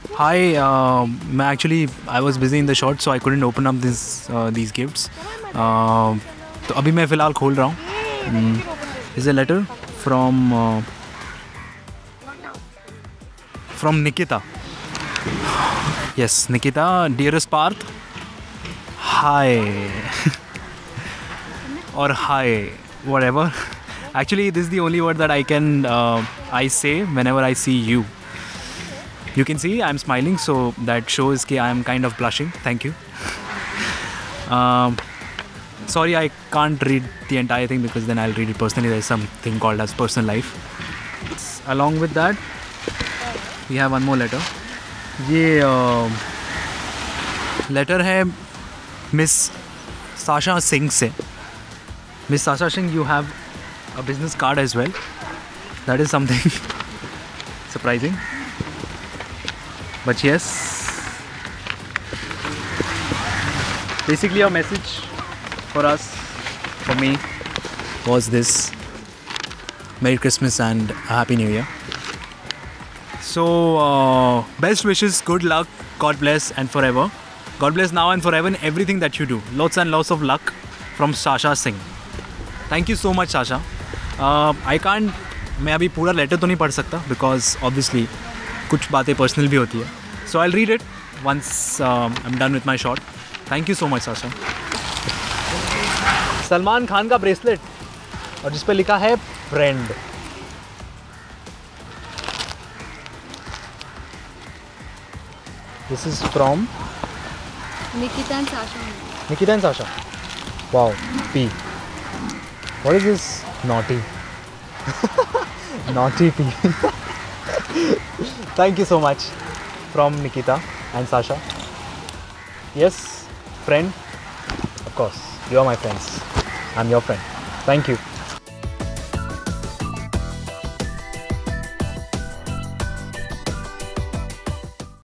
Hi, actually I was busy in the shot, so I couldn't open up these gifts. तो अभी मैं फ़िलहाल खोल रहा हूँ. Is a letter from Nikita. Yes, Nikita, dearest Parth. Hi. Or hi, whatever. Actually, this is the only word that I say whenever I see you. You can see I'm smiling, so that shows that I am kind of blushing. Thank you. Sorry, I can't read the entire thing because then I'll read it personally. There's something called as personal life. Along with that, we have one more letter. ये letter है Miss Sasha Singh से. Miss Sasha Singh, you have a business card as well. That is something surprising. But yes, basically a message for us, for me, was this: Merry Christmas and a Happy New Year. So, best wishes, good luck, God bless and forever. God bless now and forever in everything that you do. Lots and lots of luck from Sasha Singh. Thank you so much, Sasha. मैं अभी पूरा letter तो नहीं पढ़ सकता because obviously कुछ बातें personal भी होती है. So I'll read it once I'm done with my shot. Thank you so much, Sasha. Salman Khan का ब्रेसलेट और जिस पे लिखा है friend. This is from Nikita and Sasha. Nikita and Sasha. Wow, P. What is this? Naughty. Naughty P. Thank you so much from Nikita and Sasha. Yes, friend. Of course, you are my friends. I'm your friend. Thank you.